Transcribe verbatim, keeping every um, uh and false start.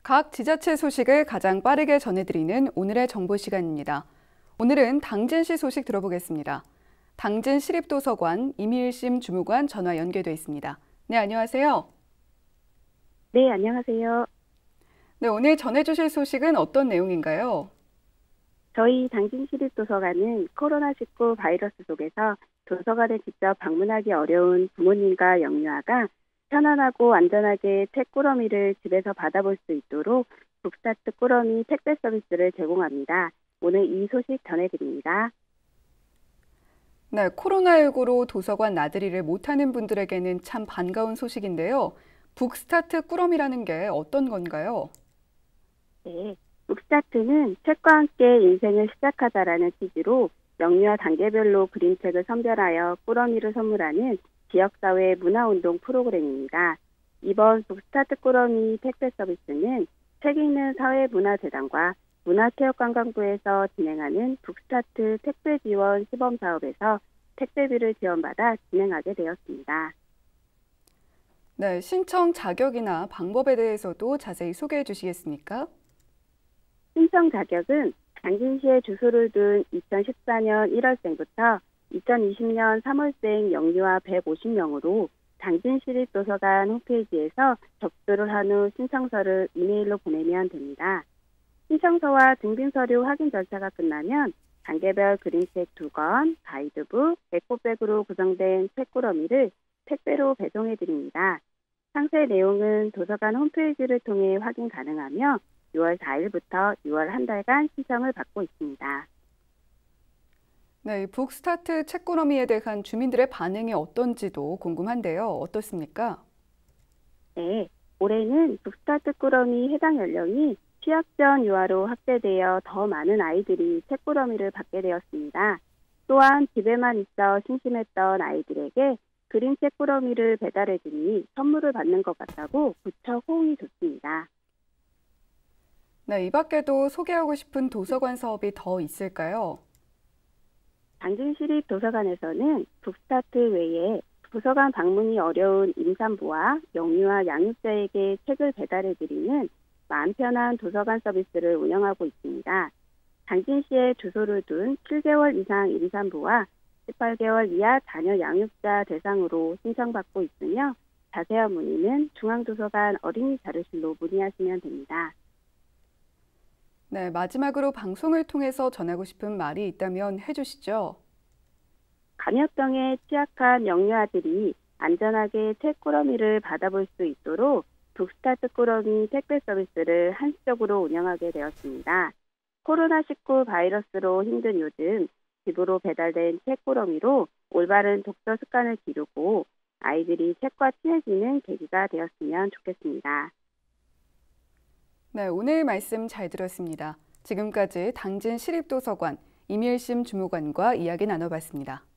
각 지자체 소식을 가장 빠르게 전해드리는 오늘의 정보 시간입니다. 오늘은 당진시 소식 들어보겠습니다. 당진 시립도서관 이미일심 주무관 전화 연결돼 있습니다. 네, 안녕하세요. 네, 안녕하세요. 네, 오늘 전해주실 소식은 어떤 내용인가요? 저희 당진시립도서관은 코로나십구 바이러스 속에서 도서관에 직접 방문하기 어려운 부모님과 영유아가 편안하고 안전하게 책꾸러미를 집에서 받아볼 수 있도록 북스타트 꾸러미 택배 서비스를 제공합니다. 오늘 이 소식 전해드립니다. 네, 코로나십구로 도서관 나들이를 못하는 분들에게는 참 반가운 소식인데요. 북스타트 꾸러미라는 게 어떤 건가요? 네, 북스타트는 책과 함께 인생을 시작하자라는 취지로 영유아 단계별로 그림책을 선별하여 꾸러미를 선물하는 지역사회 문화운동 프로그램입니다. 이번 북스타트 꾸러미 택배 서비스는 책 읽는 사회문화재단과 문화체육관광부에서 진행하는 북스타트 택배 지원 시범 사업에서 택배비를 지원받아 진행하게 되었습니다. 네, 신청 자격이나 방법에 대해서도 자세히 소개해 주시겠습니까? 신청 자격은 당진시에 주소를 둔 이천십사 년 일월생부터 이천이십 년 삼월생 영유아 백오십 명으로 당진시립도서관 홈페이지에서 접수를 한 후 신청서를 이메일로 보내면 됩니다. 신청서와 증빙서류 확인 절차가 끝나면 단계별 그림책 두 권, 가이드북, 에코백으로 구성된 책꾸러미를 택배로 배송해드립니다. 상세 내용은 도서관 홈페이지를 통해 확인 가능하며 유월 사일부터 유월 한 달간 신청을 받고 있습니다. 네, 북스타트 책꾸러미에 대한 주민들의 반응이 어떤지도 궁금한데요. 어떻습니까? 네, 올해는 북스타트 꾸러미 해당 연령이 취학 전 유아로 확대되어 더 많은 아이들이 책꾸러미를 받게 되었습니다. 또한 집에만 있어 심심했던 아이들에게 그림책 꾸러미를 배달해주니 선물을 받는 것 같다고 무척 호응이 좋습니다. 네, 이 밖에도 소개하고 싶은 도서관 사업이 더 있을까요? 당진시립도서관에서는 북스타트 외에 도서관 방문이 어려운 임산부와 영유아 양육자에게 책을 배달해드리는 마음 편한 도서관 서비스를 운영하고 있습니다. 당진시에 주소를 둔 칠 개월 이상 임산부와 십팔 개월 이하 자녀 양육자 대상으로 신청받고 있으며 자세한 문의는 중앙도서관 어린이 자료실로 문의하시면 됩니다. 네, 마지막으로 방송을 통해서 전하고 싶은 말이 있다면 해주시죠. 감염병에 취약한 영유아들이 안전하게 책꾸러미를 받아볼 수 있도록 북스타트 꾸러미 택배 서비스를 한시적으로 운영하게 되었습니다. 코로나십구 바이러스로 힘든 요즘 집으로 배달된 책꾸러미로 올바른 독서 습관을 기르고 아이들이 책과 친해지는 계기가 되었으면 좋겠습니다. 네, 오늘 말씀 잘 들었습니다. 지금까지 당진 시립도서관 이미일심 주무관과 이야기 나눠봤습니다.